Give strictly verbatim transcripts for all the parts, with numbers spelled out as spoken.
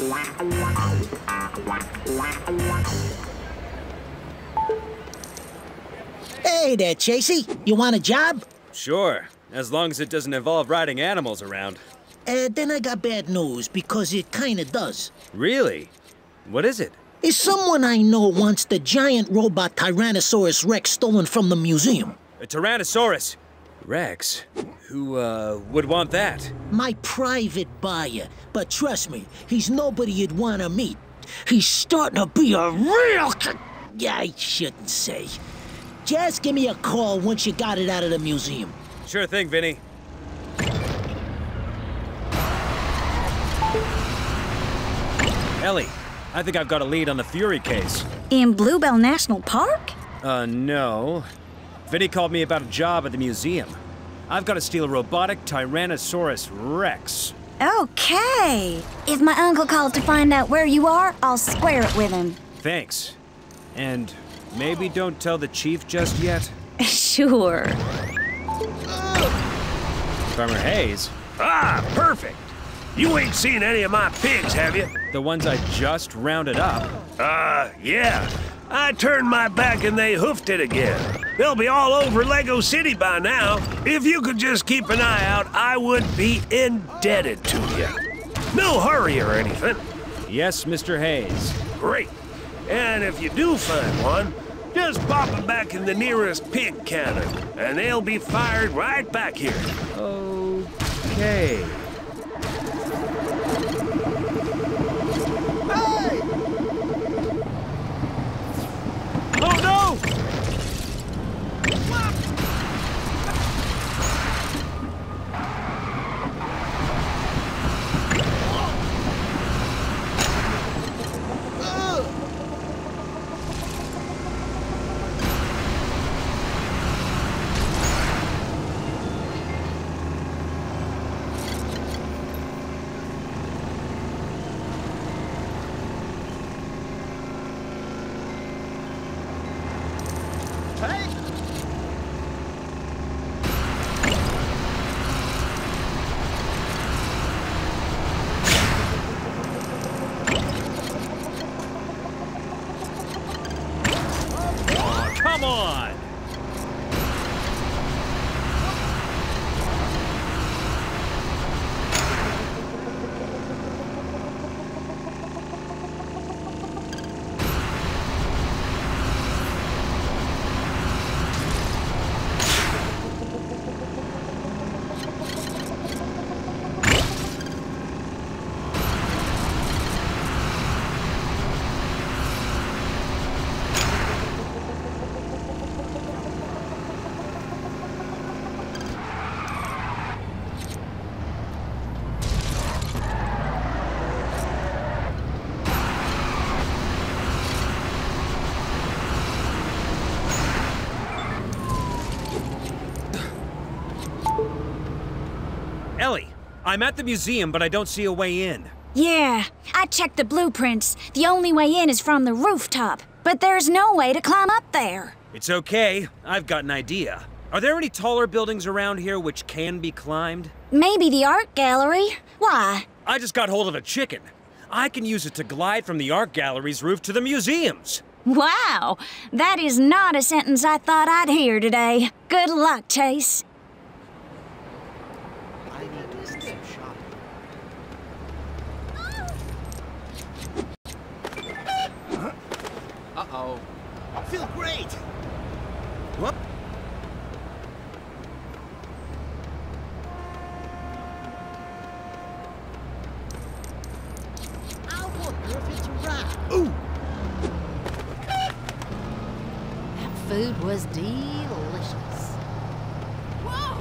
Hey there, Chasey. You want a job? Sure, as long as it doesn't involve riding animals around. Uh, then I got bad news, because it kinda does. Really? What is it? Is someone I know wants the giant robot Tyrannosaurus Rex stolen from the museum. A Tyrannosaurus Rex? Who, uh, would want that? My private buyer. But trust me, he's nobody you'd want to meet. He's starting to be a real... Yeah, I shouldn't say. Just give me a call once you got it out of the museum. Sure thing, Vinny. Ellie, I think I've got a lead on the Fury case. In Bluebell National Park? Uh, no. Vinny called me about a job at the museum. I've got to steal a robotic Tyrannosaurus Rex. Okay. If my uncle calls to find out where you are, I'll square it with him. Thanks. And maybe don't tell the chief just yet? Sure. Farmer Hayes? Ah, perfect. You ain't seen any of my pigs, have you? The ones I just rounded up. Uh, yeah. I turned my back and they hoofed it again. They'll be all over Lego City by now. If you could just keep an eye out, I would be indebted to you. No hurry or anything. Yes, Mister Hayes. Great. And if you do find one, just pop it back in the nearest pig cannon, and they'll be fired right back here. Okay. Oh, no! Come on! Ellie, I'm at the museum, but I don't see a way in. Yeah, I checked the blueprints. The only way in is from the rooftop. But there's no way to climb up there. It's okay. I've got an idea. Are there any taller buildings around here which can be climbed? Maybe the art gallery. Why? I just got hold of a chicken. I can use it to glide from the art gallery's roof to the museum's. Wow, that is not a sentence I thought I'd hear today. Good luck, Chase. Uh-oh. Feel great. What? I wonder if it's right. Ooh! That food was delicious. Whoa!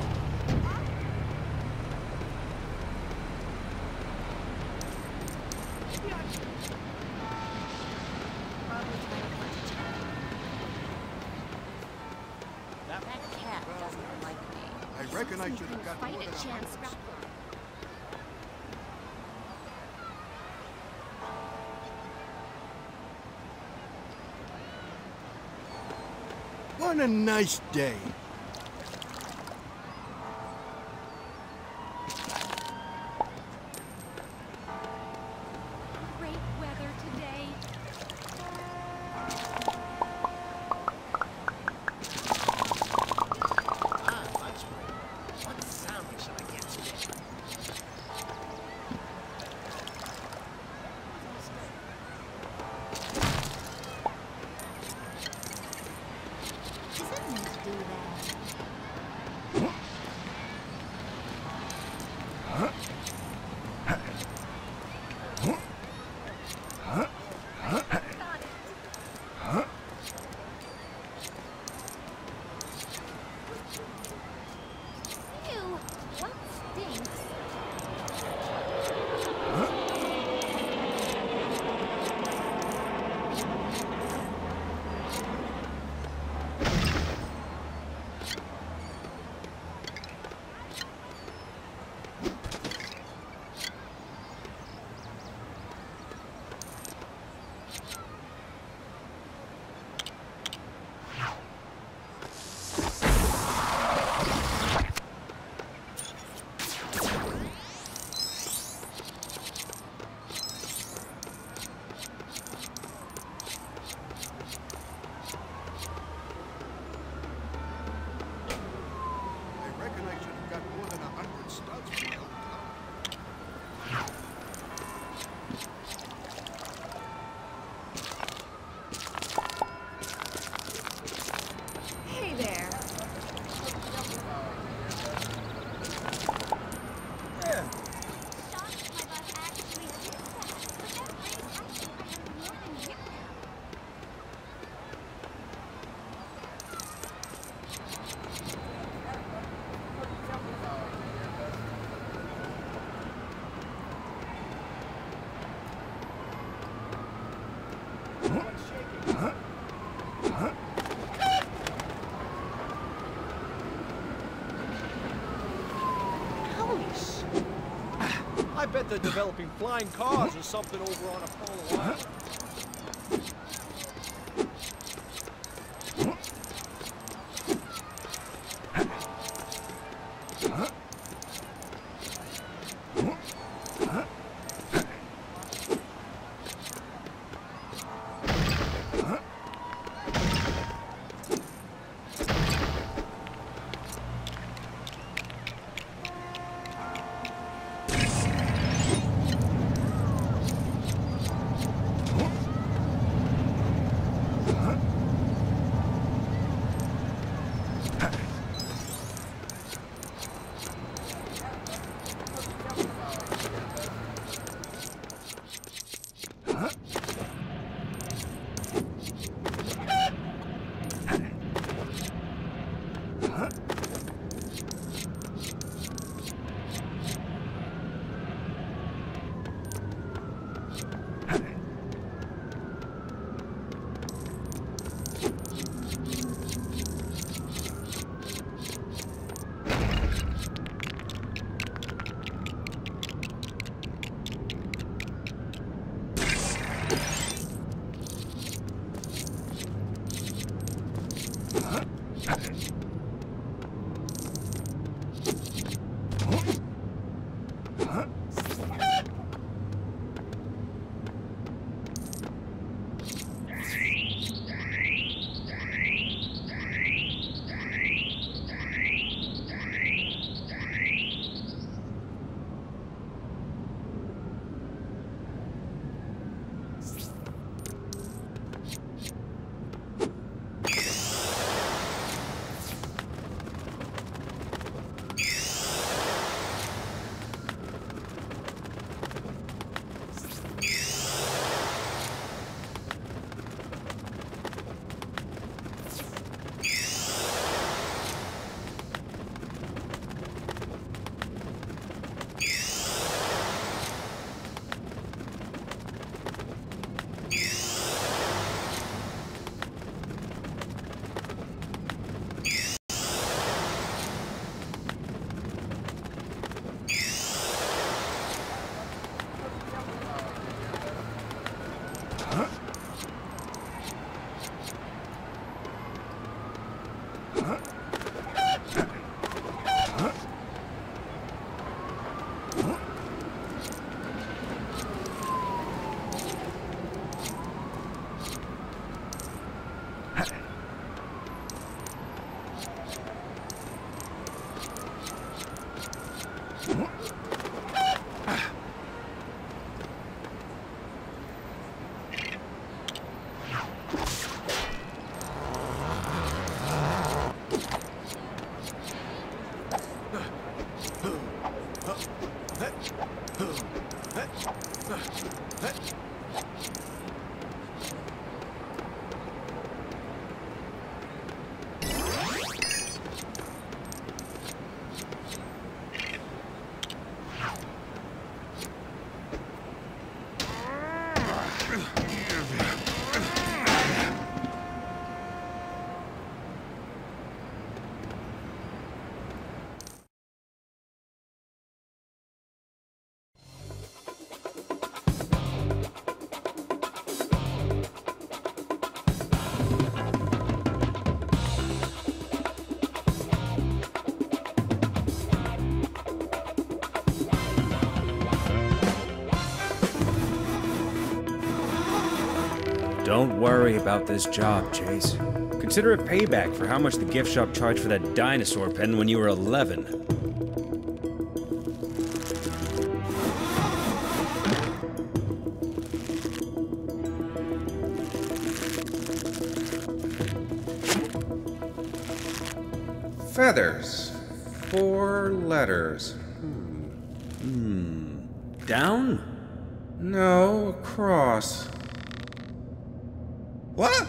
That cat doesn't like me. I reckon I should have got Fight one a of them. chance. What a nice day. bet they're developing flying cars or something over on Apollo Island. Don't worry about this job, Chase. Consider it payback for how much the gift shop charged for that dinosaur pen when you were eleven. Feathers. Four letters. Hmm. Down? No, across. What?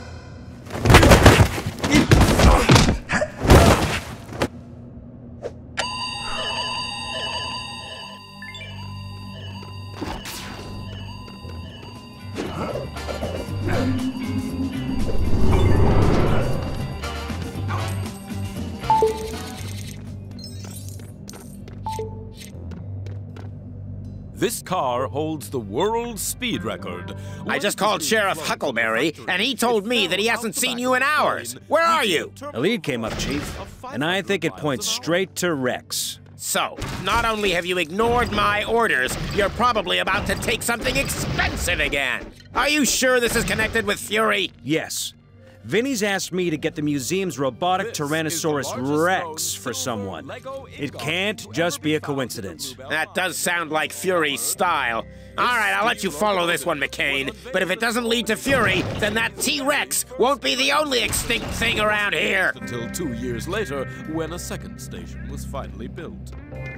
This car holds the world speed record. I just called Sheriff Huckleberry, and he told me that he hasn't seen you in hours. Where are you? A lead came up, Chief, and I think it points straight to Rex. So, not only have you ignored my orders, you're probably about to take something expensive again. Are you sure this is connected with Fury? Yes. Vinny's asked me to get the museum's robotic Tyrannosaurus Rex for someone. It can't just be a coincidence. That does sound like Fury's style. All right, I'll let you follow this one, McCain. But if it doesn't lead to Fury, then that T-Rex won't be the only extinct thing around here. Until two years later, when a second station was finally built.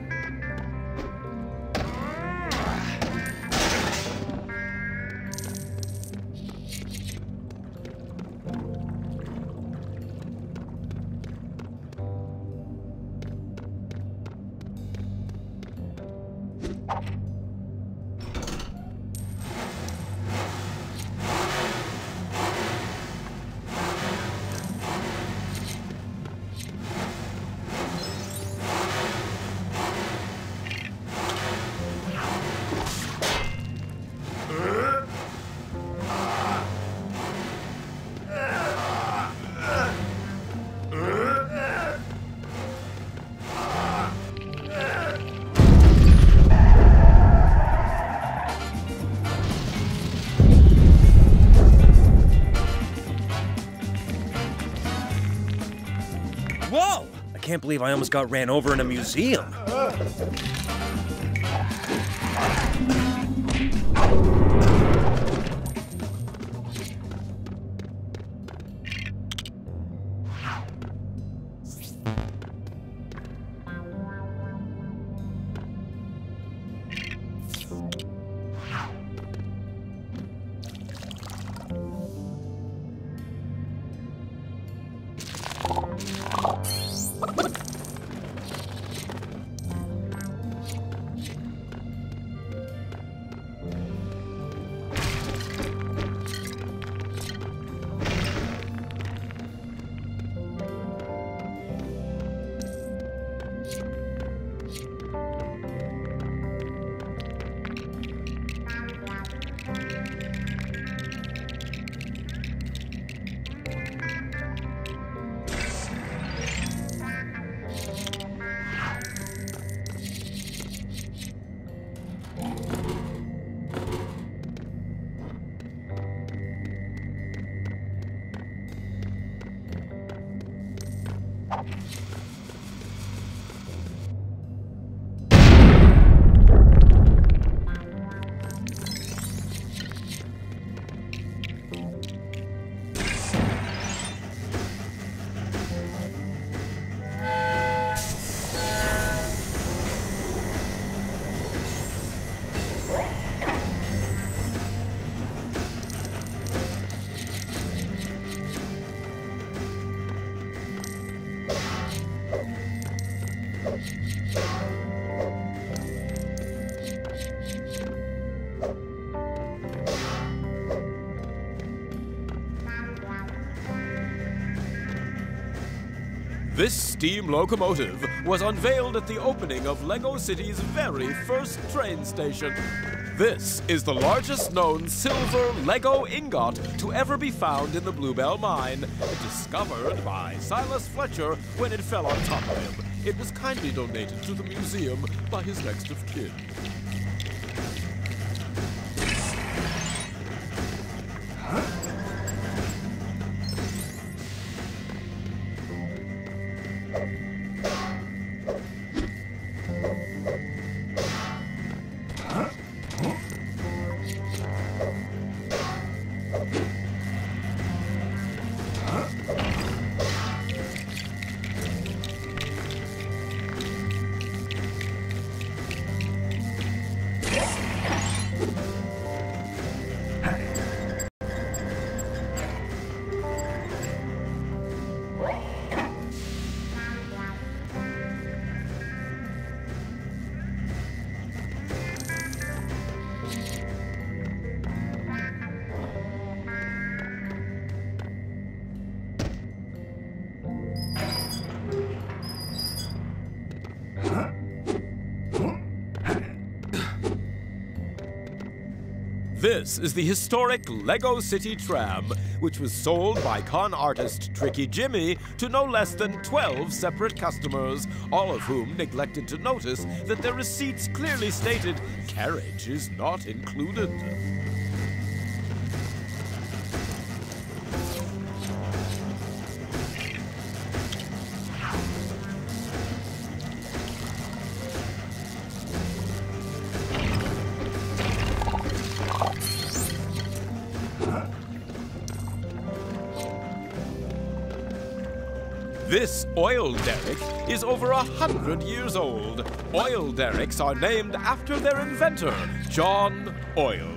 Whoa! I can't believe I almost got ran over in a museum. This steam locomotive was unveiled at the opening of Lego City's very first train station. This is the largest known silver Lego ingot to ever be found in the Bluebell mine, discovered by Silas Fletcher when it fell on top of him. It was kindly donated to the museum by his next of kin. This is the historic Lego City Tram, which was sold by con artist Tricky Jimmy to no less than twelve separate customers, all of whom neglected to notice that their receipts clearly stated carriage is not included. This oil derrick is over a hundred years old. Oil derricks are named after their inventor, John Oil.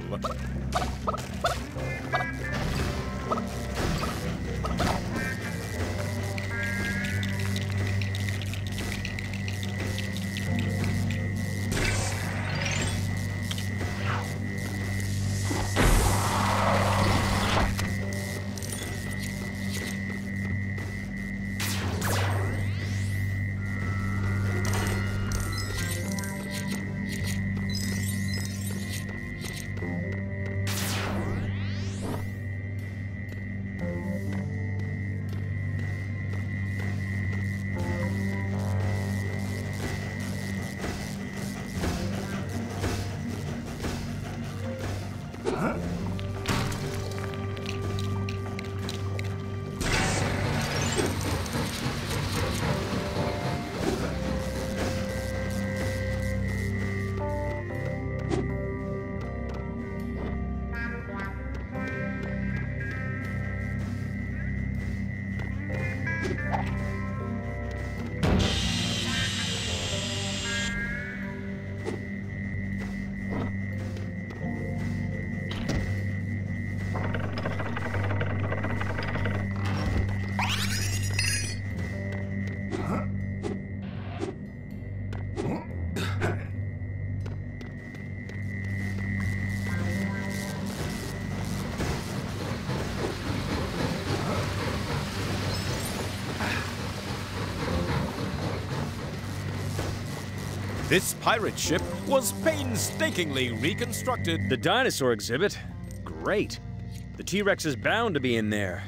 This pirate ship was painstakingly reconstructed. The dinosaur exhibit? Great. The T-Rex is bound to be in there.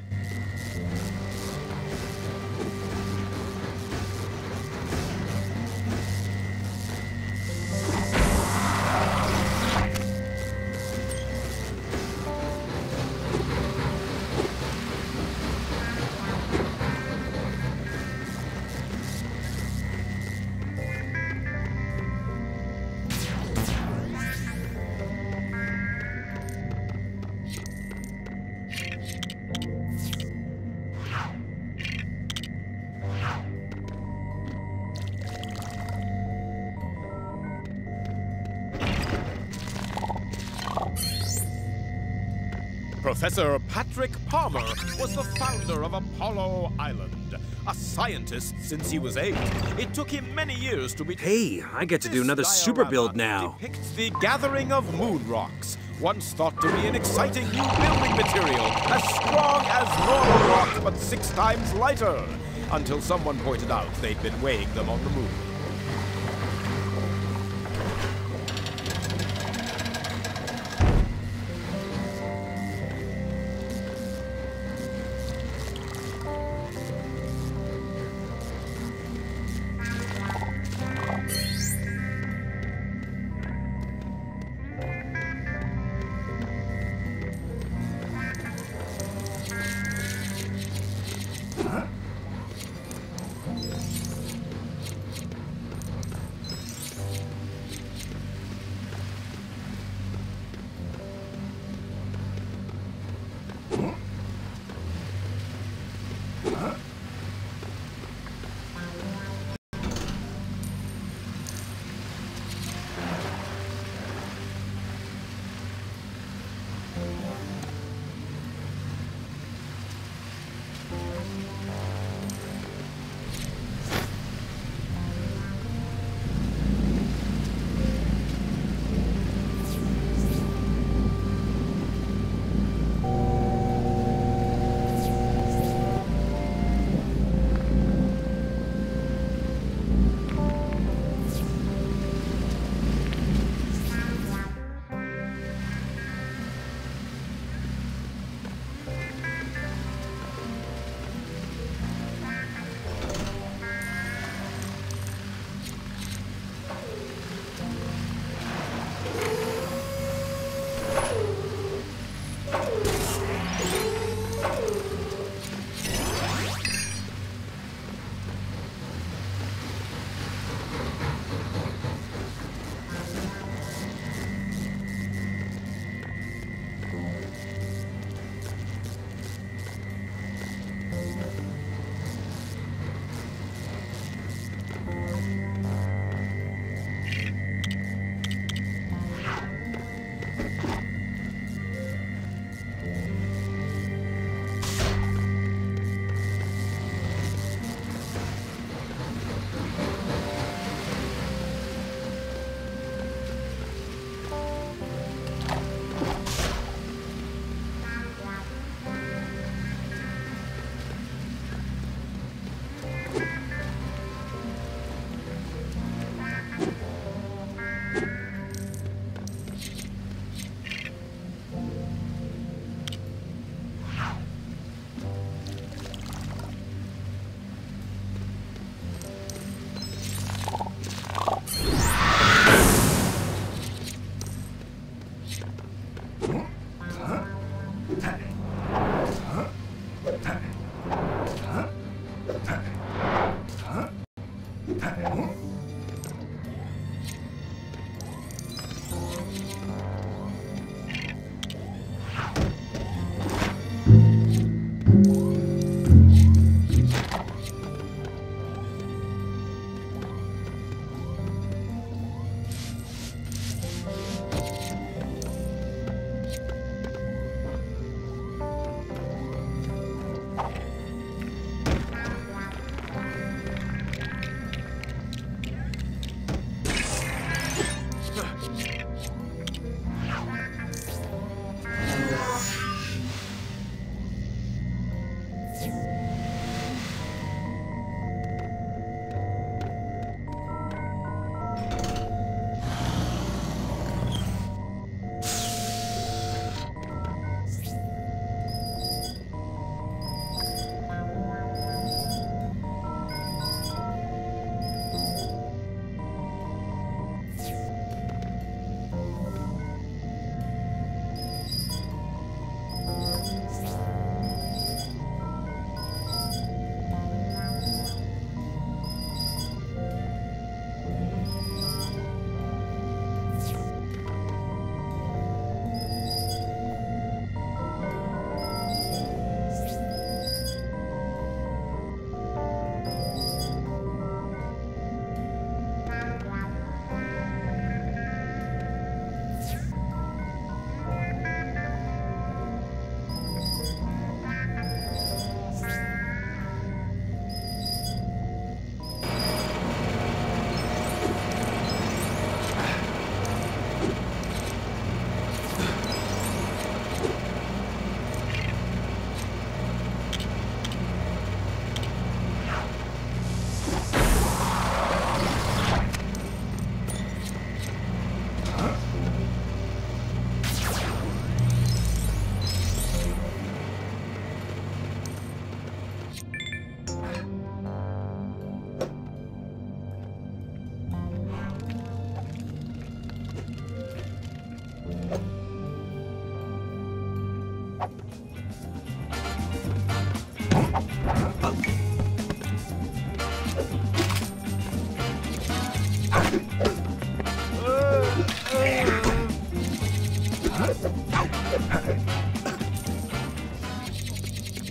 Professor Patrick Palmer was the founder of Apollo Island. A scientist since he was eight, it took him many years to be... Hey, I get to do another super build now. Depicts the gathering of moon rocks, once thought to be an exciting new building material, as strong as normal rocks but six times lighter, until someone pointed out they'd been weighing them on the moon.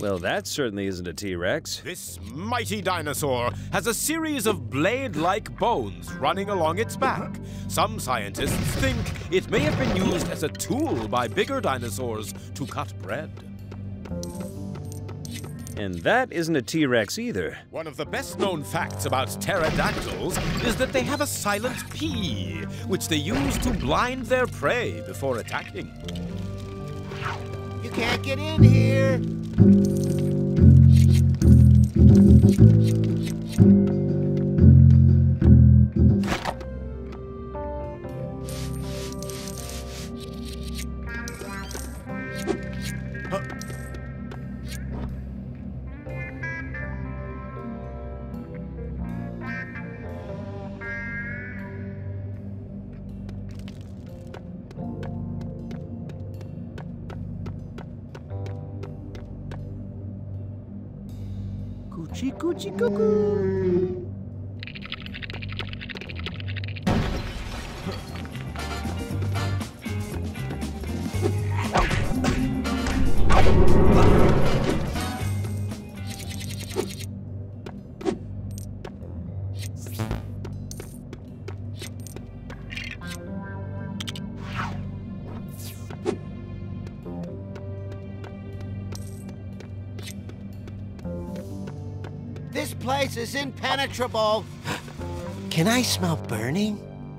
Well, that certainly isn't a T-Rex. This mighty dinosaur has a series of blade-like bones running along its back. Some scientists think it may have been used as a tool by bigger dinosaurs to cut bread. And that isn't a T-Rex either. One of the best-known facts about pterodactyls is that they have a silent P, which they use to blind their prey before attacking. You can't get in here. Coochie coochie cuckoo. This place is impenetrable. Can I smell burning?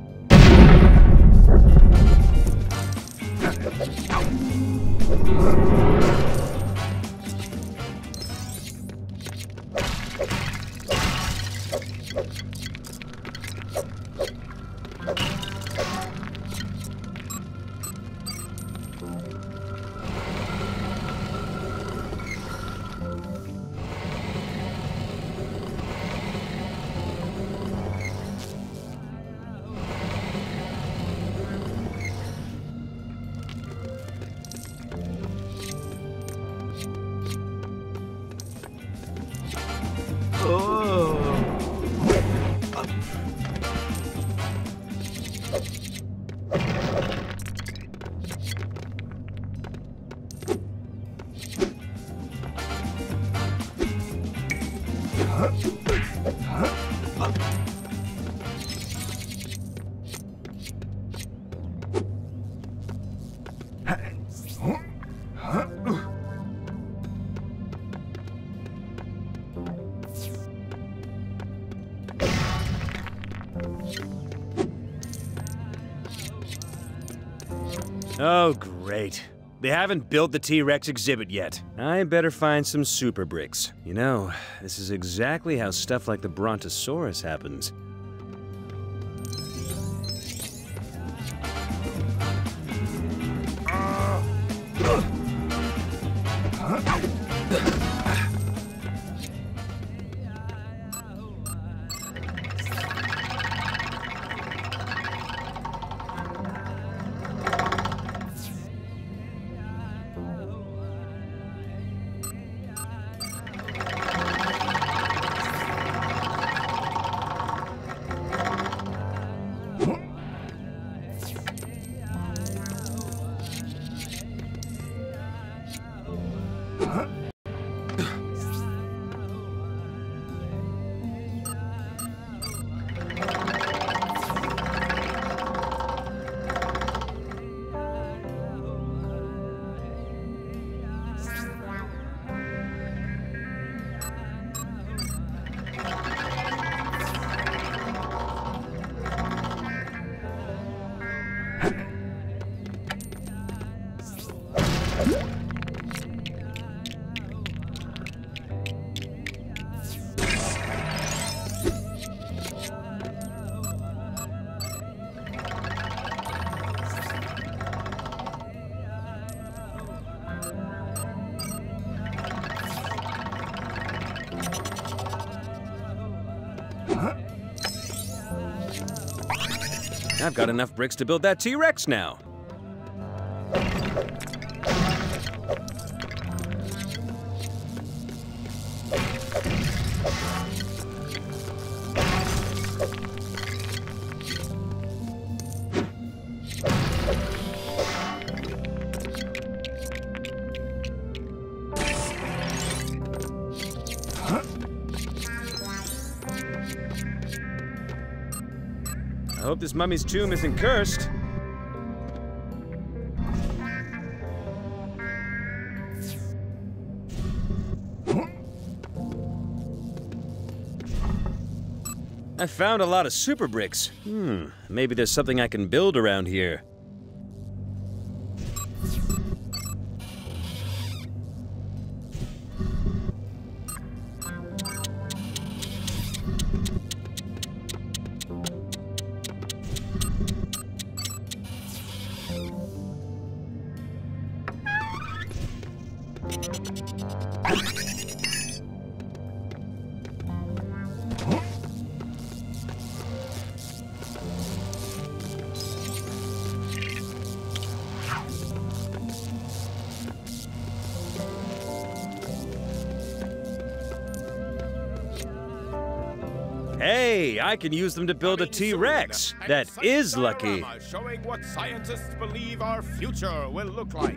Oh, great. They haven't built the T-Rex exhibit yet. I better find some super bricks. You know, this is exactly how stuff like the Brontosaurus happens. I've got enough bricks to build that T-Rex now. hope this mummy's tomb isn't cursed. I found a lot of super bricks. Hmm, maybe there's something I can build around here. Hey, I can use them to build a T-Rex. That is lucky. Showing what scientists believe our future will look like.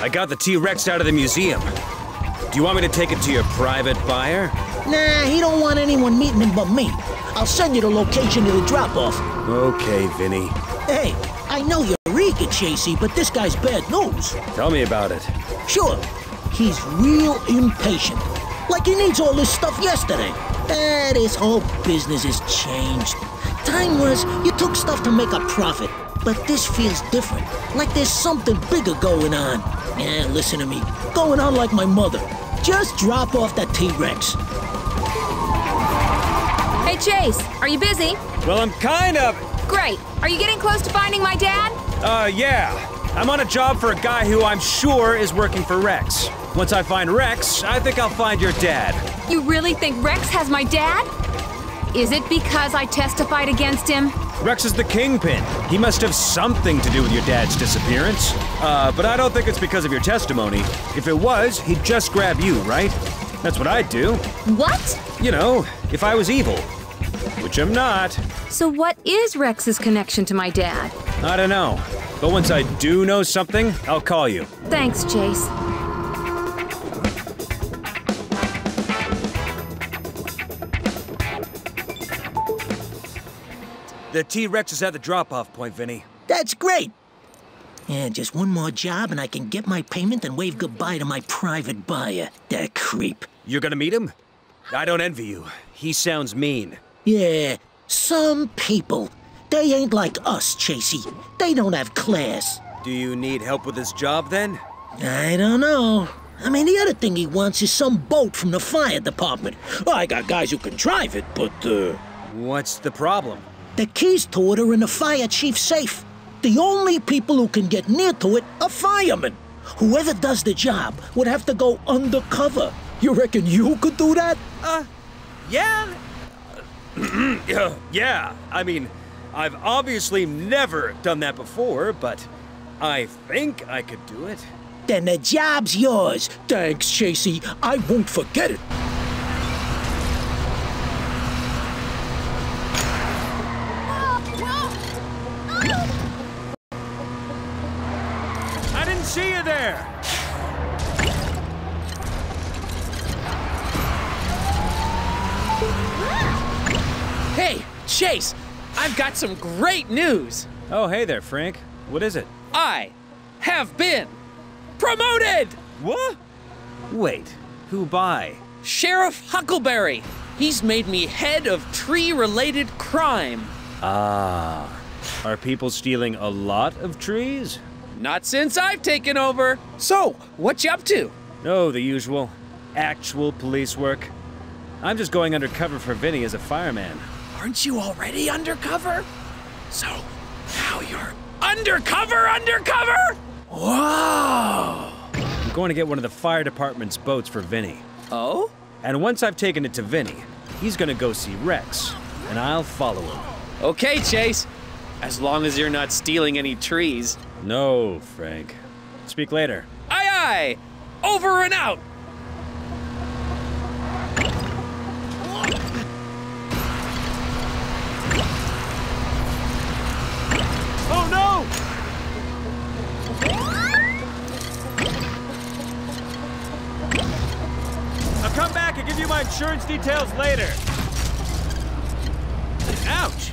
I got the T-Rex out of the museum. Do you want me to take it to your private buyer? Nah, he don't want anyone meeting him but me. I'll send you the location of the drop-off. Okay, Vinny. Hey, I know you're eager, Chasey, but this guy's bad news. Tell me about it. Sure. He's real impatient. Like he needs all this stuff yesterday. Eh, this whole business has changed. Time was, you took stuff to make a profit. But this feels different. Like there's something bigger going on. Yeah, listen to me. Going on like my mother. Just drop off that T-Rex. Hey, Chase, are you busy? Well, I'm kind of... Great. Are you getting close to finding my dad? Uh, yeah. I'm on a job for a guy who I'm sure is working for Rex. Once I find Rex, I think I'll find your dad. You really think Rex has my dad? Is it because I testified against him? Rex is the kingpin. He must have something to do with your dad's disappearance. Uh, but I don't think it's because of your testimony. If it was, he'd just grab you, right? That's what I'd do. What? You know, if I was evil. Which I'm not. So what is Rex's connection to my dad? I don't know. But once I do know something, I'll call you. Thanks, Chase. The T-Rex is at the drop-off point, Vinny. That's great. Yeah, just one more job and I can get my payment and wave goodbye to my private buyer. That creep. You're gonna meet him? I don't envy you. He sounds mean. Yeah, some people. They ain't like us, Chasey. They don't have class. Do you need help with this job, then? I don't know. I mean, the other thing he wants is some boat from the fire department. Well, I got guys who can drive it, but, uh... What's the problem? The keys to it are in the fire chief's safe. The only people who can get near to it are firemen. Whoever does the job would have to go undercover. You reckon you could do that? Uh, yeah. Yeah, I mean, I've obviously never done that before, but I think I could do it. Then the job's yours. Thanks, Chasey. I won't forget it. I didn't see you there. Hey, Chase, I've got some great news. Oh, hey there, Frank. What is it? I have been promoted! What? Wait, who by? Sheriff Huckleberry. He's made me head of tree-related crime. Ah. Are people stealing a lot of trees? Not since I've taken over. So, what you up to? Oh, the usual. Actual police work. I'm just going undercover for Vinny as a fireman. Aren't you already undercover? So, now you're undercover undercover? Whoa! I'm going to get one of the fire department's boats for Vinny. Oh? And once I've taken it to Vinny, he's gonna go see Rex, and I'll follow him. Okay, Chase. As long as you're not stealing any trees. No, Frank. Speak later. Aye, aye! Over and out! Oh, no! I'll come back and give you my insurance details later. Ouch!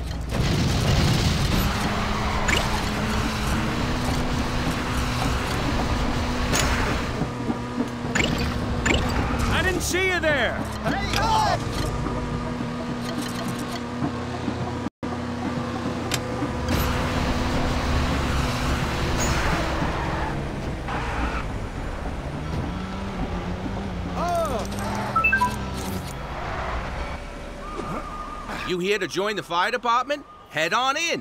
I didn't see you there! Hey, oh! You here to join the fire department? Head on in.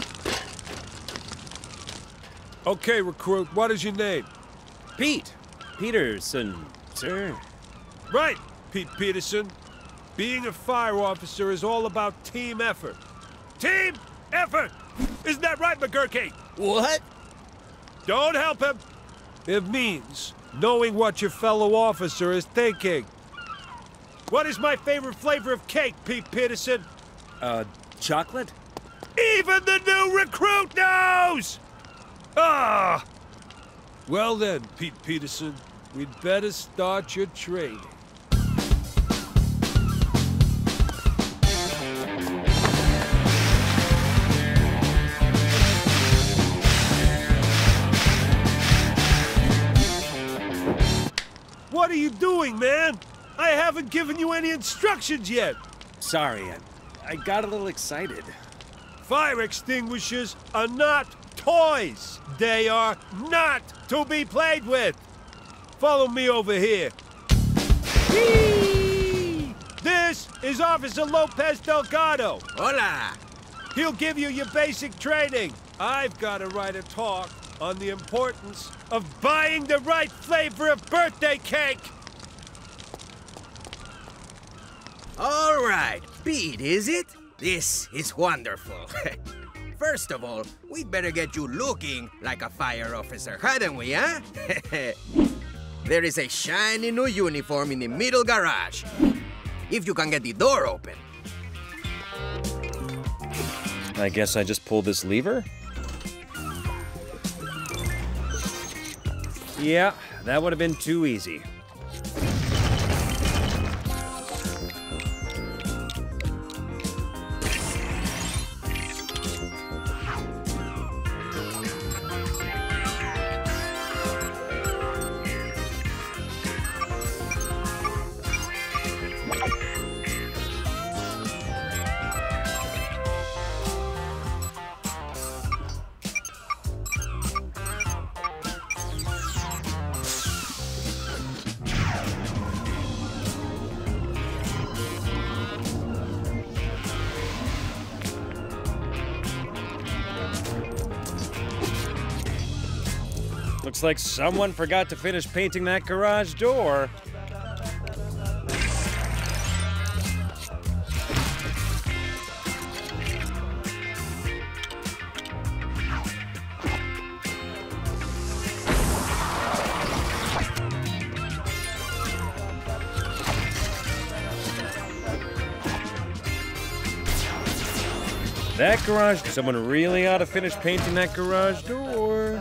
Okay, recruit, what is your name? Pete. Peterson, sir. Right, Pete Peterson. Being a fire officer is all about team effort. Team effort! Isn't that right, McGurky? What? Don't help him. It means knowing what your fellow officer is thinking. What is my favorite flavor of cake, Pete Peterson? Uh, chocolate? Even the new recruit knows! Ah! Well then, Pete Peterson, we'd better start your training. What are you doing, man? I haven't given you any instructions yet. Sorry, I, I got a little excited. Fire extinguishers are not toys. They are not to be played with. Follow me over here. Whee! This is Officer Lopez Delgado. Hola. He'll give you your basic training. I've got to write a talk on the importance of buying the right flavor of birthday cake. All right, Pete, is it? This is wonderful. First of all, we'd better get you looking like a fire officer, hadn't we, huh? There is a shiny new uniform in the middle garage. If you can get the door open. I guess I just pull this lever? Yeah, that would have been too easy. Looks like someone forgot to finish painting that garage door. That garage, someone really ought to finish painting that garage door.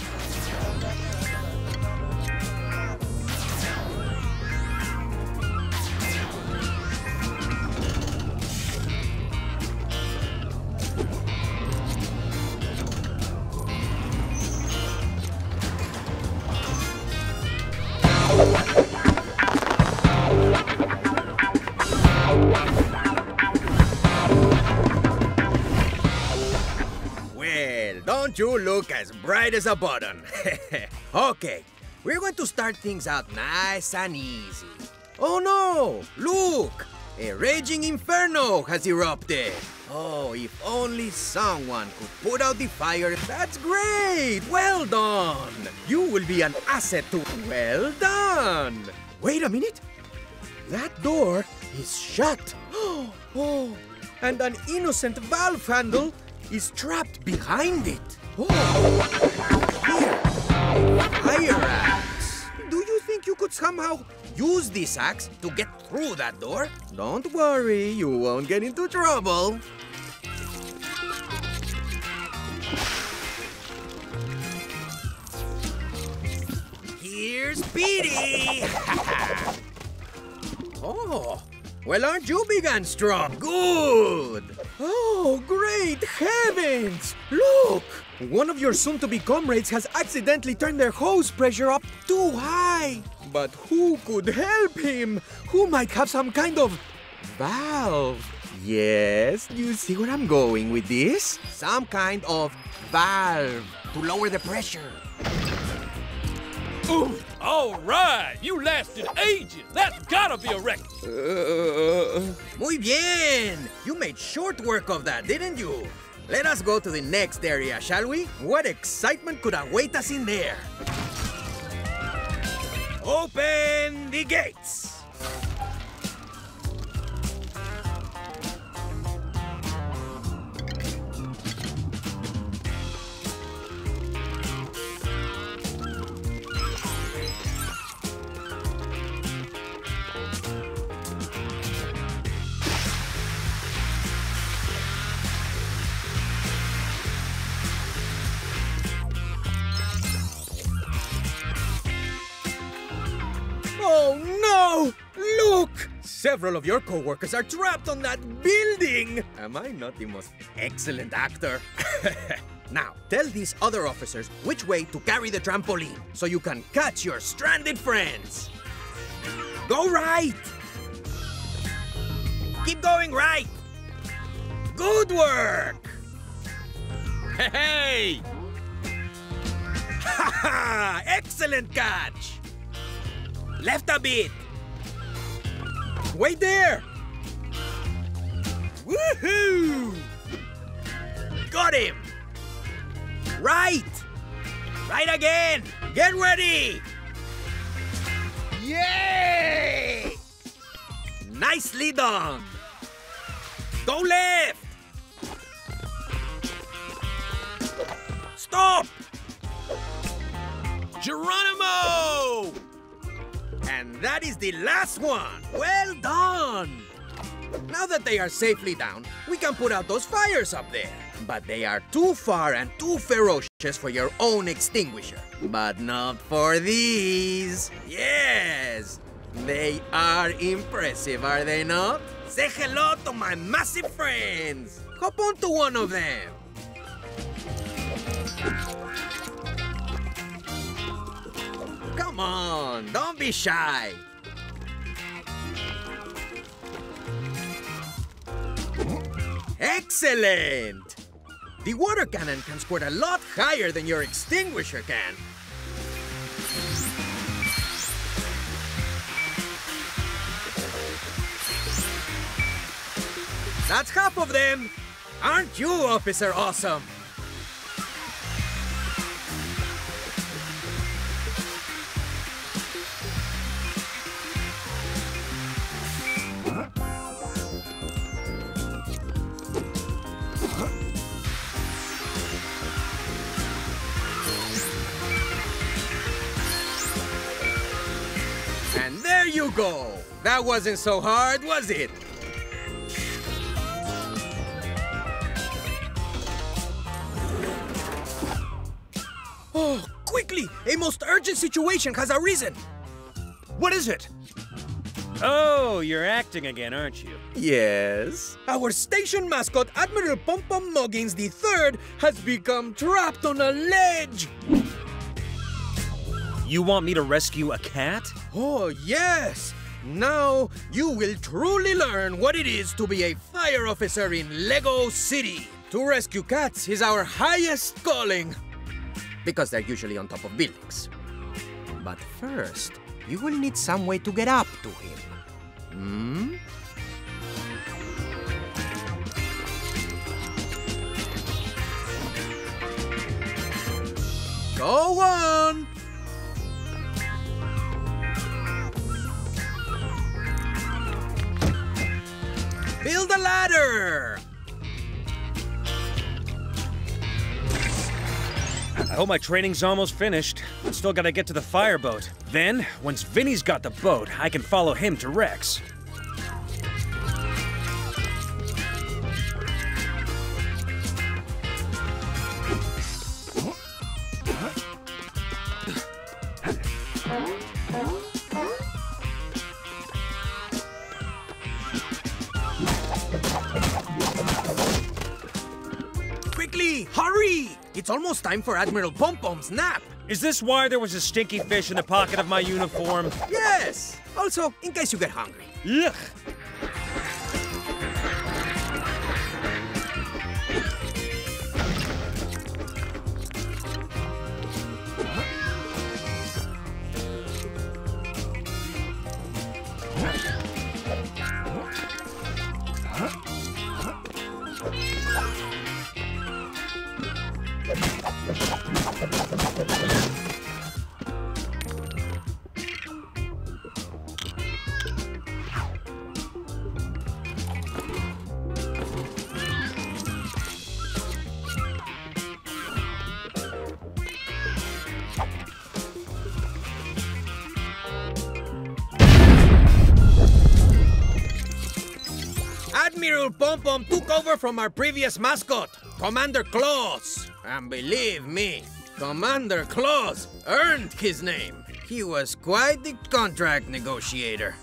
Don't you look as bright as a button? Okay, we're going to start things out nice and easy. Oh no! Look! A raging inferno has erupted. Oh, if only someone could put out the fire. That's great! Well done! You will be an asset to... Well done! Wait a minute. That door is shut. Oh, and an innocent valve handle is trapped behind it. Oh, here, a fire axe. Do you think you could somehow use this axe to get through that door? Don't worry, you won't get into trouble. Here's Petey! Oh, well, aren't you big and strong? Good! Oh, great heavens! Look! One of your soon-to-be comrades has accidentally turned their hose pressure up too high. But who could help him? Who might have some kind of valve? Yes, you see where I'm going with this? Some kind of valve to lower the pressure. Ooh, all right, you lasted ages. That's gotta be a record. Uh, muy bien. You made short work of that, didn't you? Let us go to the next area, shall we? What excitement could await us in there? Open the gates! Oh no! Look! Several of your co-workers are trapped on that building! Am I not the most excellent actor? Now, tell these other officers which way to carry the trampoline so you can catch your stranded friends. Go right! Keep going right! Good work! Hey! Ha ha! Excellent catch! Left a bit. Wait there. Woohoo! Got him. Right. Right again. Get ready. Yay! Nicely done. Go left. Stop. Geronimo! And that is the last one! Well done! Now that they are safely down, we can put out those fires up there. But they are too far and too ferocious for your own extinguisher. But not for these. Yes! They are impressive, are they not? Say hello to my massive friends! Hop onto one of them! Come on, don't be shy. Excellent! The water cannon can squirt a lot higher than your extinguisher can. That's half of them. Aren't you, Officer Awesome? And there you go. That wasn't so hard, was it? Oh, quickly! A most urgent situation has arisen. What is it? Oh, you're acting again, aren't you? Yes. Our station mascot, Admiral Pom Pom Muggins the third, has become trapped on a ledge. You want me to rescue a cat? Oh, yes. Now you will truly learn what it is to be a fire officer in Lego City. To rescue cats is our highest calling, because they're usually on top of buildings. But first, you will need some way to get up to him. Hmm? Go on! Build a ladder! I hope my training's almost finished. I still gotta get to the fireboat. Then, once Vinny's got the boat, I can follow him to Rex. Quickly, hurry! It's almost time for Admiral Pom Pom's nap. Is this why there was a stinky fish in the pocket of my uniform? Yes! Also, in case you get hungry. Ugh. Little Pom Pom took over from our previous mascot, Commander Claus. And believe me, Commander Claus earned his name. He was quite the contract negotiator.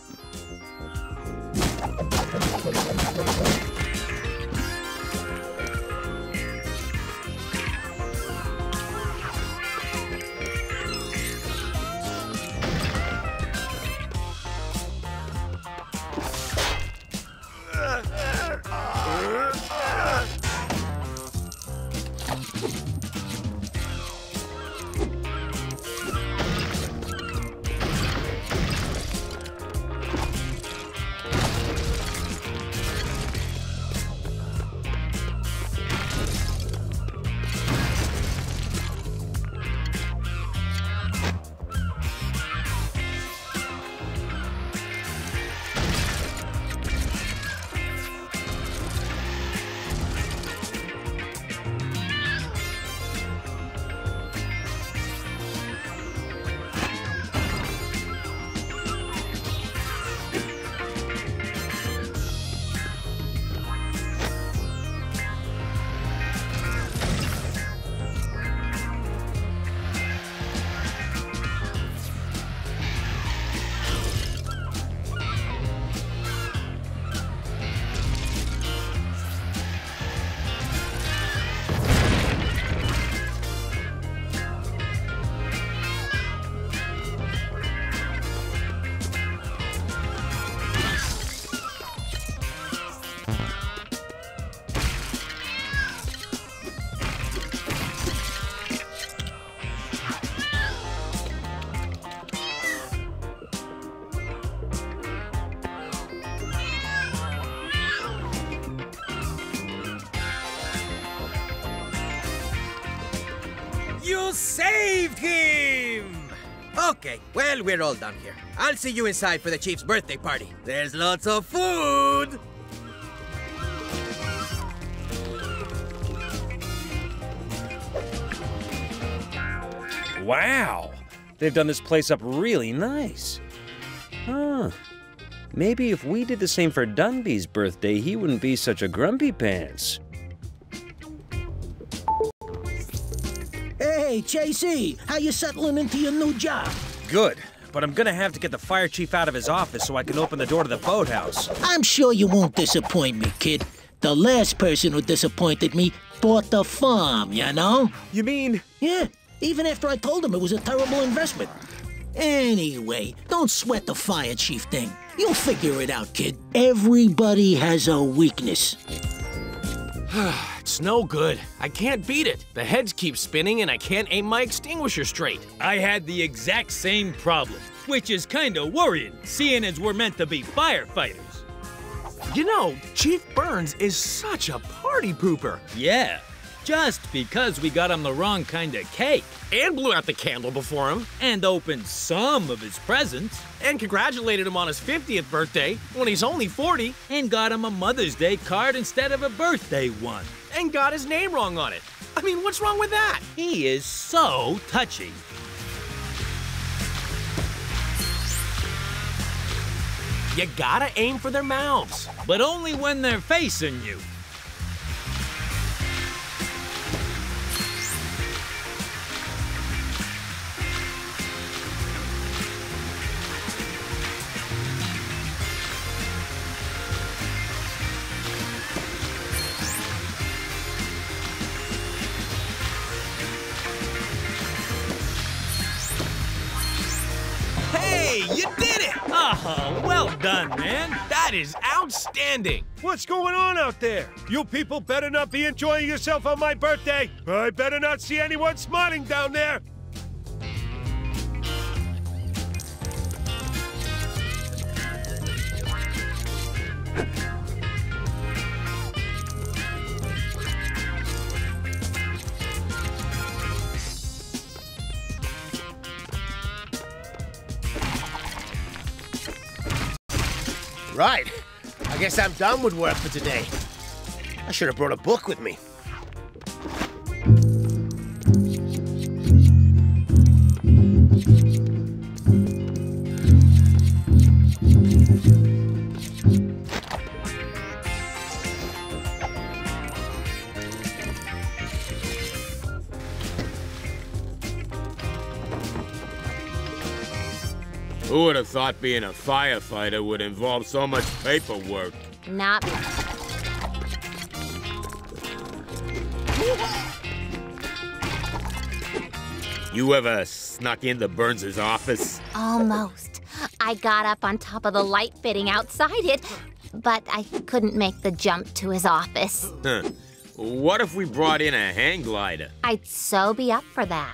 You saved him! Okay, well, we're all done here. I'll see you inside for the Chief's birthday party. There's lots of food! Wow! They've done this place up really nice. Huh. Maybe if we did the same for Dunby's birthday, he wouldn't be such a grumpy pants. Hey, J C, how you settling into your new job? Good, but I'm gonna have to get the fire chief out of his office so I can open the door to the boathouse. I'm sure you won't disappoint me, kid. The last person who disappointed me bought the farm, you know? You mean? Yeah, even after I told him it was a terrible investment. Anyway, don't sweat the fire chief thing. You'll figure it out, kid. Everybody has a weakness. It's no good. I can't beat it. The heads keep spinning and I can't aim my extinguisher straight. I had the exact same problem, which is kinda worrying, seeing as we're meant to be firefighters. You know, Chief Burns is such a party pooper. Yeah, just because we got him the wrong kind of cake. And blew out the candle before him. And opened some of his presents. And congratulated him on his fiftieth birthday when he's only forty. And got him a Mother's Day card instead of a birthday one. And got his name wrong on it. I mean, what's wrong with that? He is so touchy. You gotta aim for their mouths. But only when they're facing you. Hey, you did it! Oh, well done, man. That is outstanding. What's going on out there? You people better not be enjoying yourself on my birthday. I better not see anyone smiling down there. Right. I guess I'm done with work for today. I should have brought a book with me. Who would have thought being a firefighter would involve so much paperwork? Not me. You ever snuck into Burns' office? Almost. I got up on top of the light fitting outside it, but I couldn't make the jump to his office. Huh. What if we brought in a hang glider? I'd so be up for that.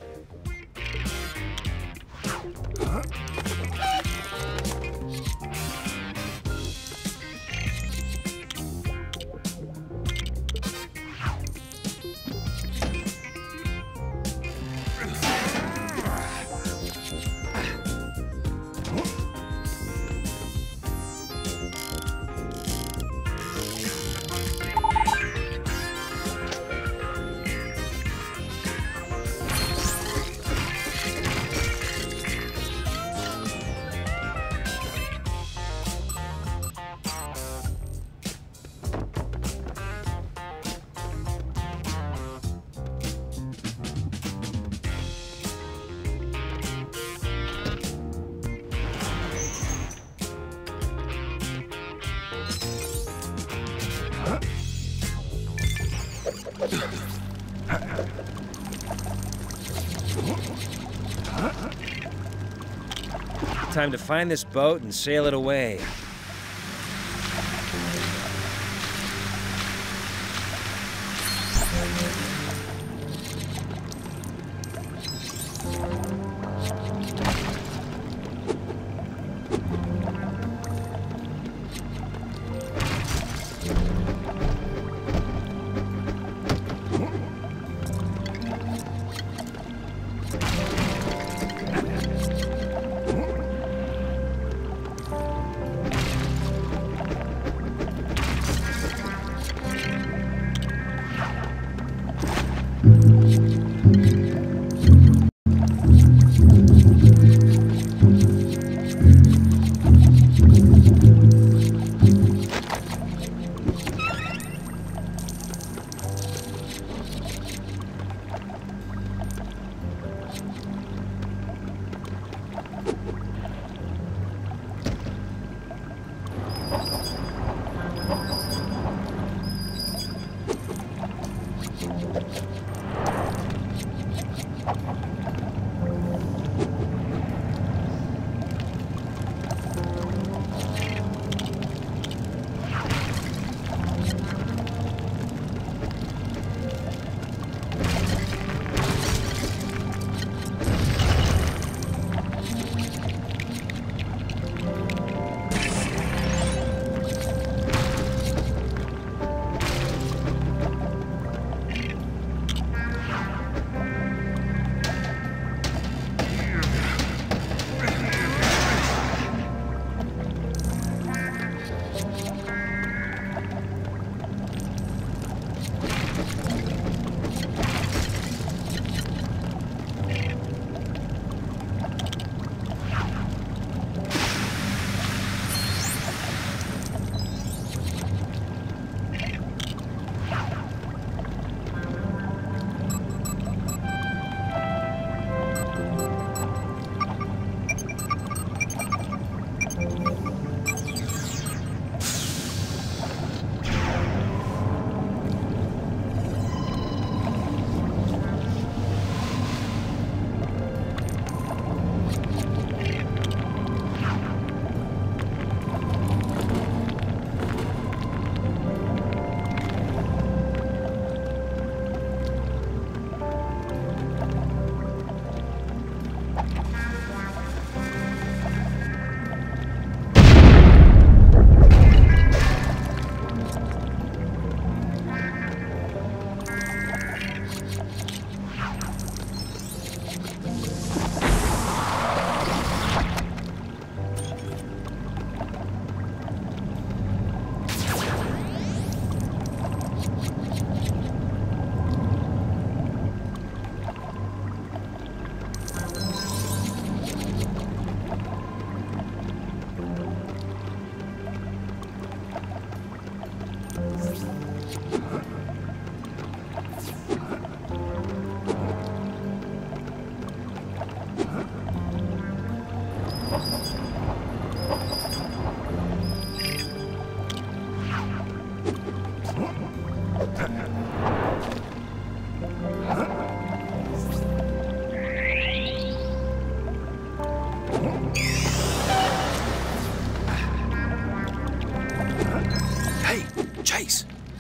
Time to find this boat and sail it away.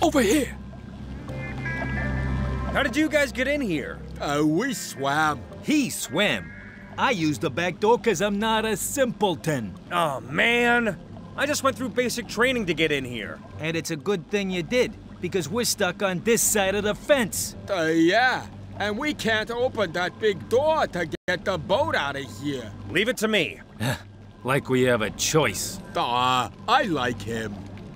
over here. How did you guys get in here? Uh, we swam. He swam. I used the back door because I'm not a simpleton. Oh, man. I just went through basic training to get in here. And it's a good thing you did, because we're stuck on this side of the fence. Uh, yeah. And we can't open that big door to get the boat out of here. Leave it to me. Like we have a choice. Aw, I like him.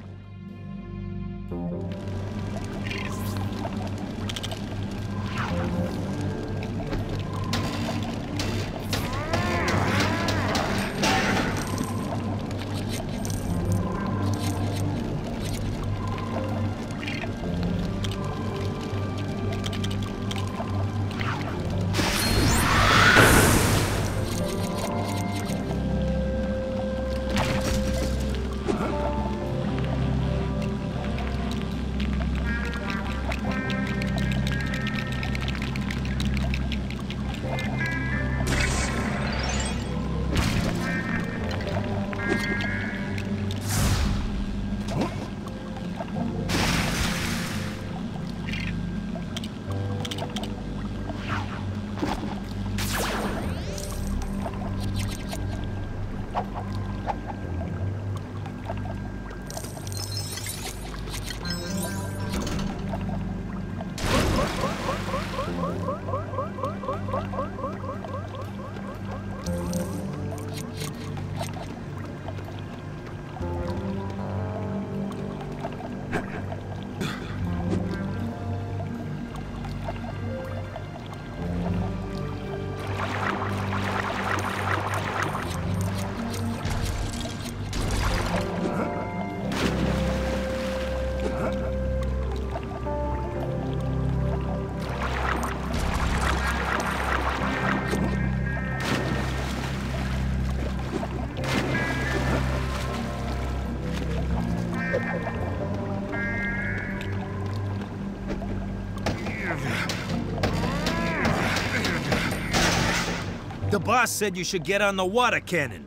The boss said you should get on the water cannon.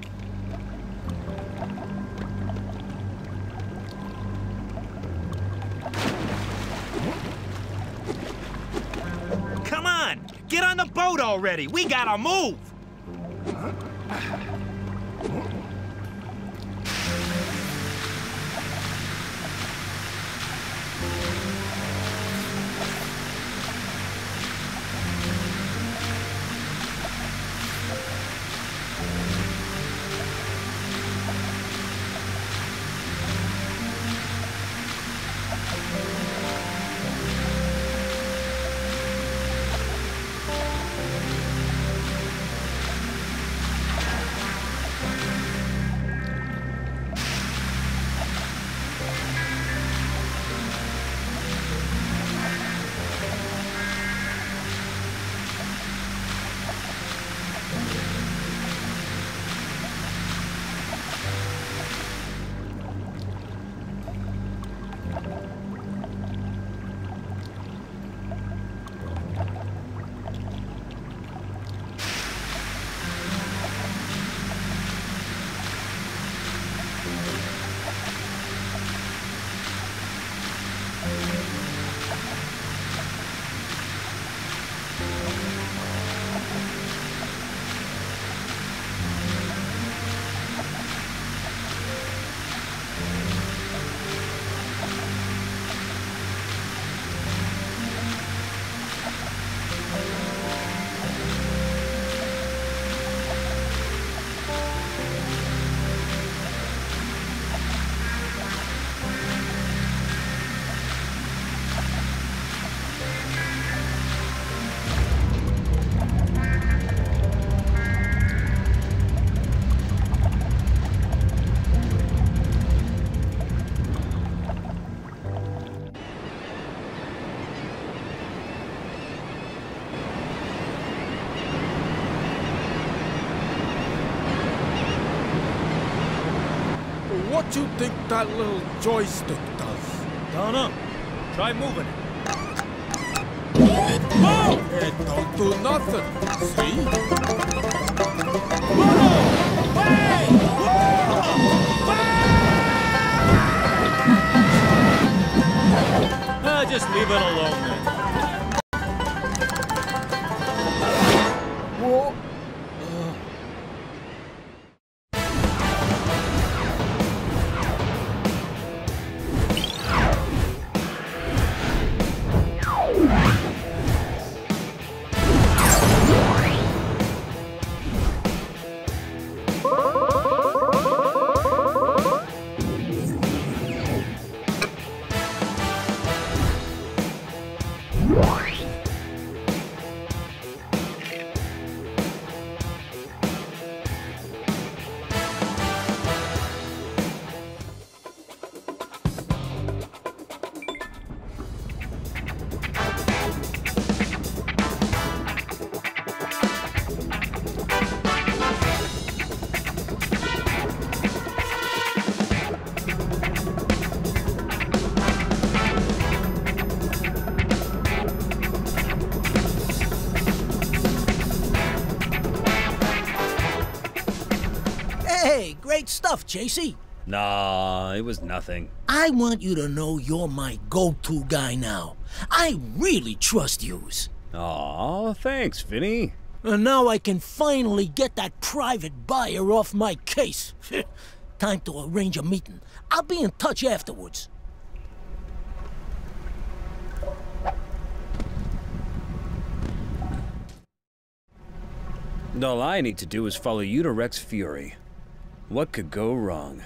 Come on! Get on the boat already! We gotta move! What you think that little joystick does? Don't know. Try moving it. Oh! It don't do nothing. See? Whoa! Wait! Whoa! just leave it alone then. Whoa. Hey, great stuff, Chasey. Nah, it was nothing. I want you to know you're my go-to guy now. I really trust yous. Aw, thanks, Vinny. And now I can finally get that private buyer off my case. Time to arrange a meeting. I'll be in touch afterwards. All I need to do is follow you to Rex Fury. What could go wrong?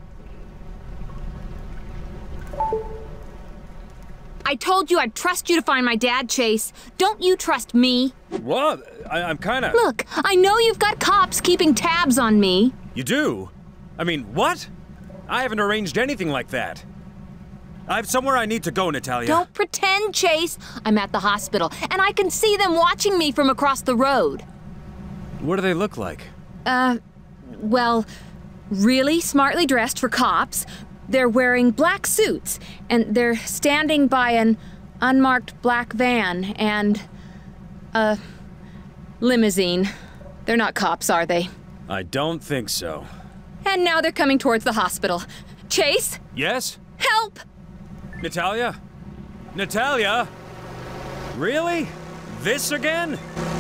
I told you I'd trust you to find my dad, Chase. Don't you trust me? What? I, I'm kinda... Look, I know you've got cops keeping tabs on me. You do? I mean, what? I haven't arranged anything like that. I have somewhere I need to go, Natalia. Don't pretend, Chase. I'm at the hospital, and I can see them watching me from across the road. What do they look like? Uh, well, really smartly dressed for cops. They're wearing black suits, and they're standing by an unmarked black van and a limousine. They're not cops, are they? I don't think so. And now they're coming towards the hospital. Chase? Yes? Help! Natalia? Natalia? Really? This again?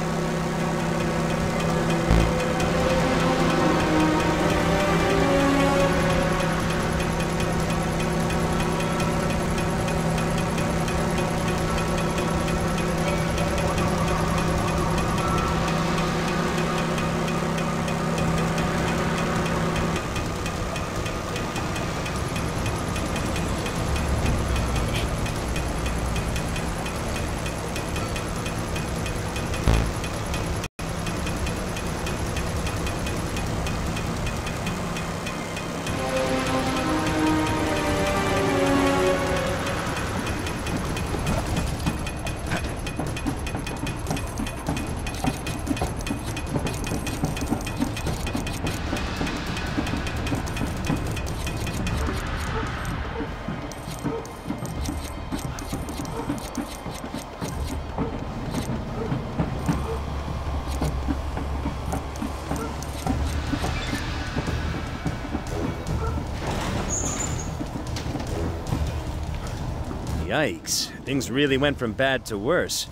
Yikes. Things really went from bad to worse.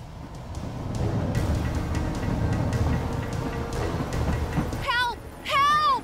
Help! Help!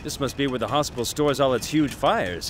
This must be where the hospital stores all its huge fires.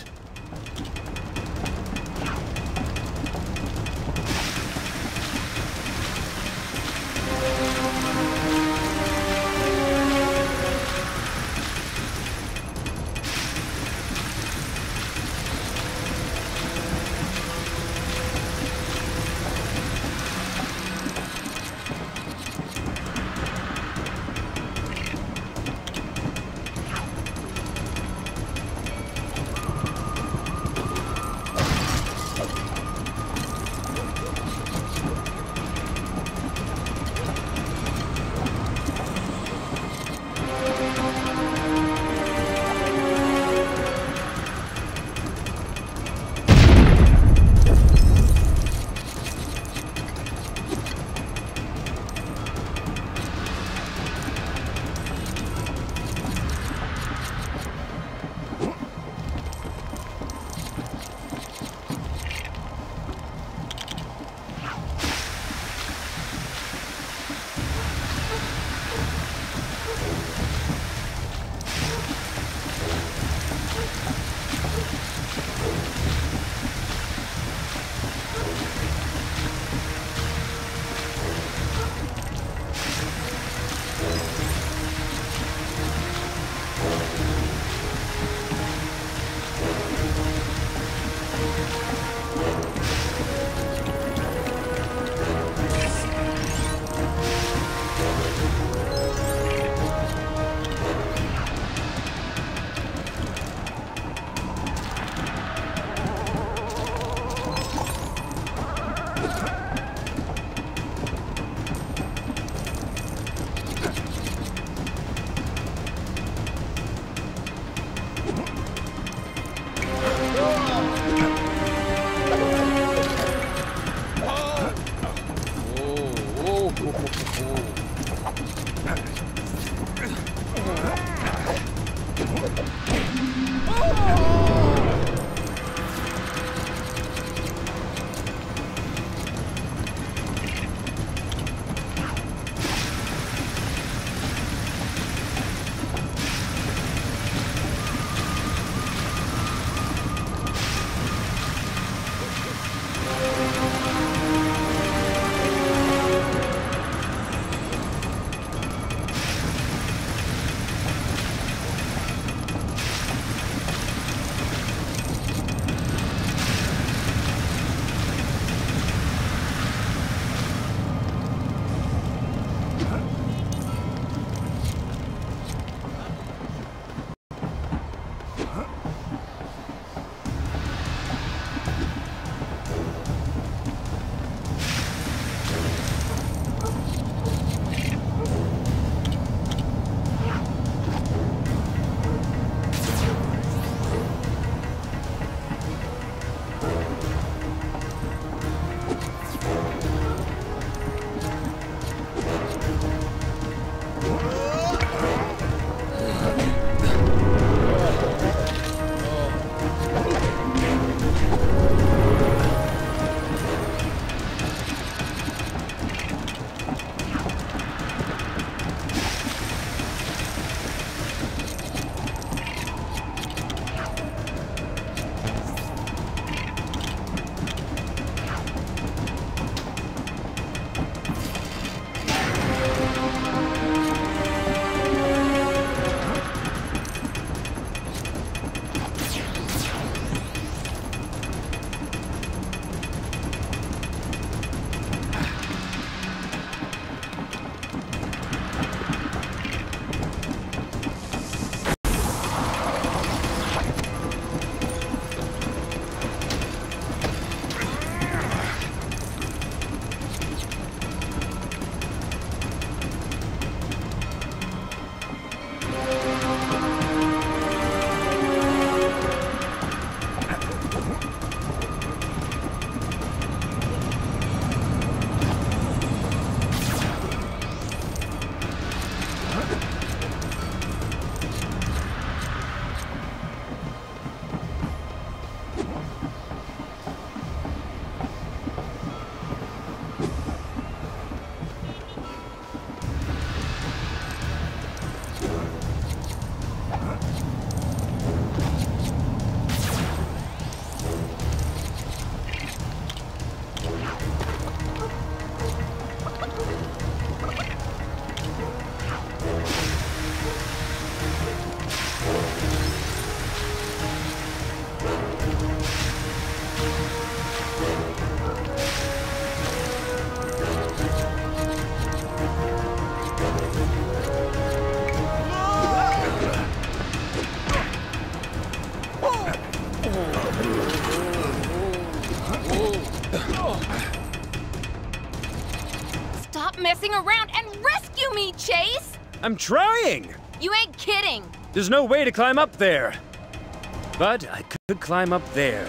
Stop messing around and rescue me, Chase! I'm trying! You ain't kidding! There's no way to climb up there. But I could climb up there.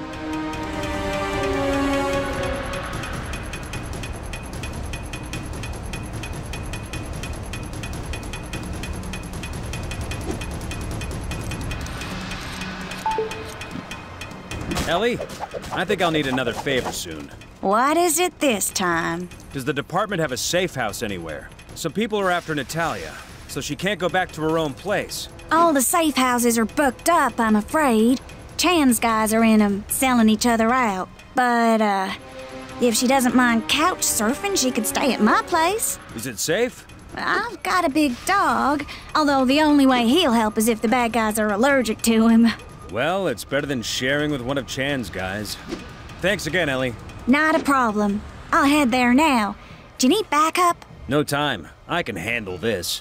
Ellie, I think I'll need another favor soon. What is it this time? Does the department have a safe house anywhere? Some people are after Natalia, so she can't go back to her own place. All the safe houses are booked up, I'm afraid. Chan's guys are in them, selling each other out. But, uh, if she doesn't mind couch surfing, she could stay at my place. Is it safe? I've got a big dog, although the only way he'll help is if the bad guys are allergic to him. Well, it's better than sharing with one of Chan's guys. Thanks again, Ellie. Not a problem. I'll head there now. Do you need backup? No time. I can handle this.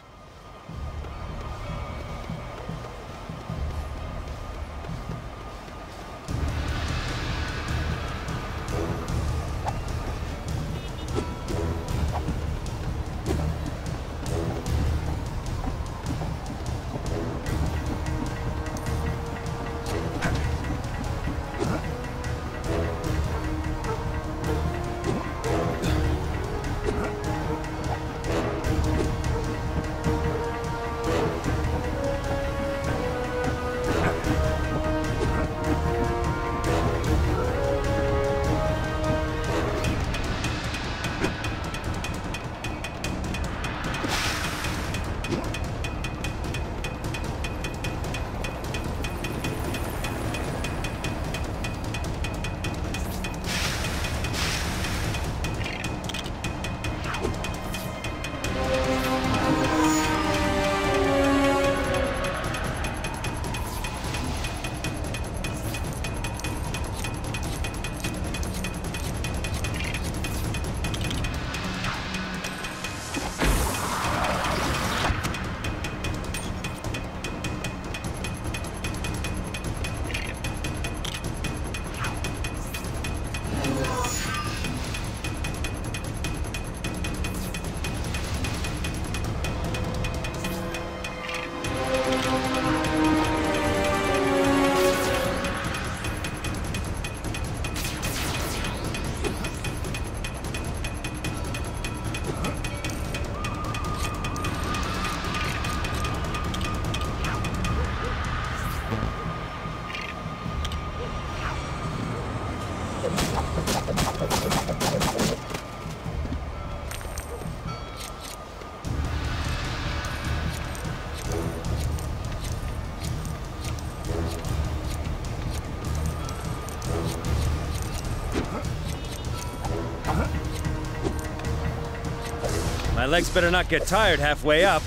My legs better not get tired halfway up.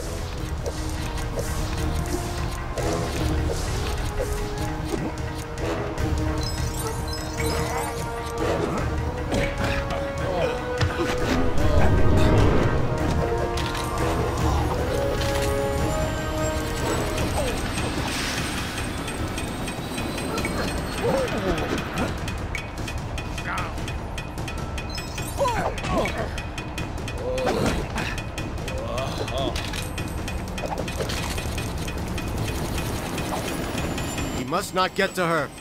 He must not get to her.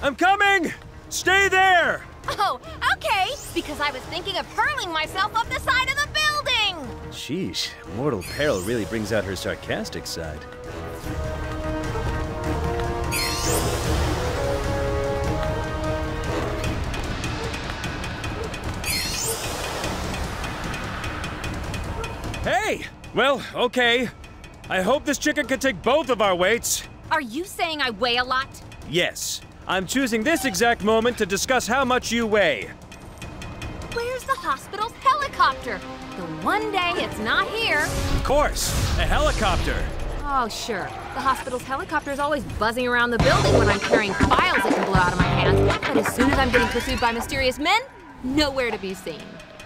I'm coming! Stay there! Oh, okay, because I was thinking of hurling myself off the side of the building! Sheesh, mortal peril really brings out her sarcastic side. Hey! Well, okay. I hope this chicken can take both of our weights. Are you saying I weigh a lot? Yes. I'm choosing this exact moment to discuss how much you weigh. Where's the hospital's helicopter? The one day it's not here. Of course, a helicopter. Oh, sure. The hospital's helicopter is always buzzing around the building when I'm carrying files that can blow out of my hands. But as soon as I'm getting pursued by mysterious men, nowhere to be seen.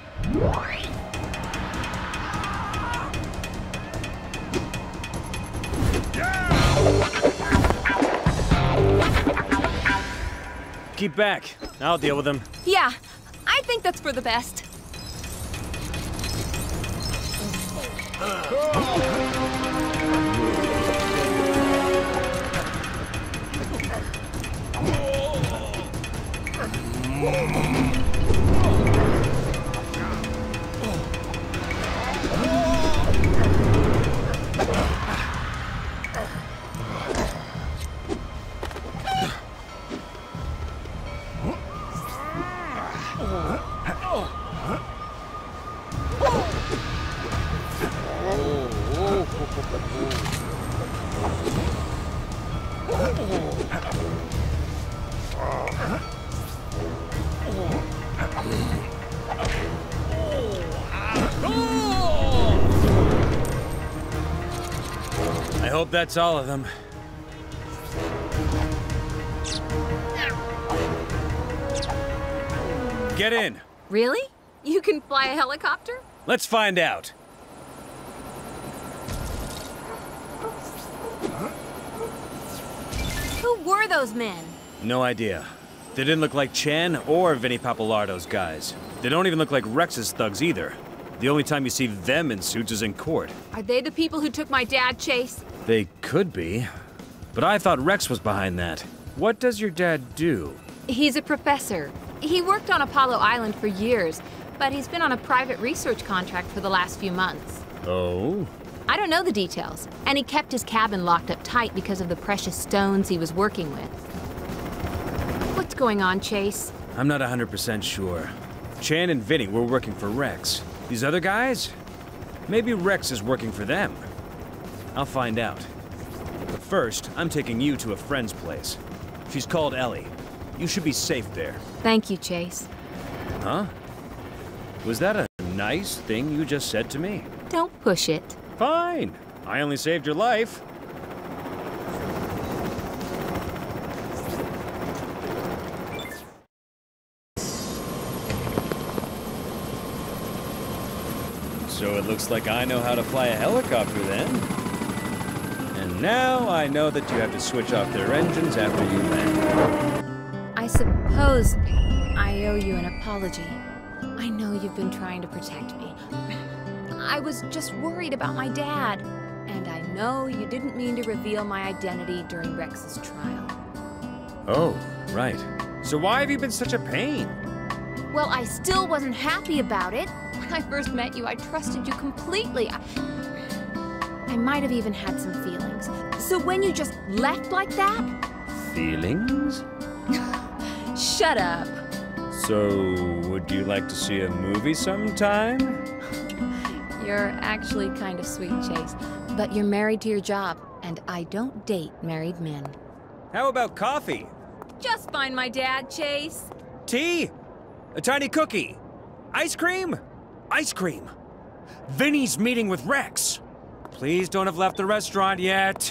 Keep back. I'll deal with them. Yeah, I think that's for the best. I hope that's all of them. Get in. Really? You can fly a helicopter? Let's find out. Who were those men? No idea. They didn't look like Chan or Vinnie Pappalardo's guys. They don't even look like Rex's thugs either. The only time you see them in suits is in court. Are they the people who took my dad, Chase? They could be. But I thought Rex was behind that. What does your dad do? He's a professor. He worked on Apollo Island for years, but he's been on a private research contract for the last few months. Oh? I don't know the details, and he kept his cabin locked up tight because of the precious stones he was working with. What's going on, Chase? I'm not one hundred percent sure. Chan and Vinny were working for Rex. These other guys? Maybe Rex is working for them. I'll find out. But first, I'm taking you to a friend's place. She's called Ellie. You should be safe there. Thank you, Chase. Huh? Was that a nice thing you just said to me? Don't push it. Fine. I only saved your life. So it looks like I know how to fly a helicopter then. And now I know that you have to switch off their engines after you land. I suppose I owe you an apology. I know you've been trying to protect me. I was just worried about my dad. And I know you didn't mean to reveal my identity during Rex's trial. Oh, right. So why have you been such a pain? Well, I still wasn't happy about it. When I first met you, I trusted you completely. I, I might have even had some feelings. So when you just left like that... Feelings? Shut up. So, would you like to see a movie sometime? You're actually kind of sweet, Chase. But you're married to your job, and I don't date married men. How about coffee? Just find my dad, Chase. Tea? A tiny cookie? Ice cream? Ice cream. Vinny's meeting with Rex. Please don't have left the restaurant yet.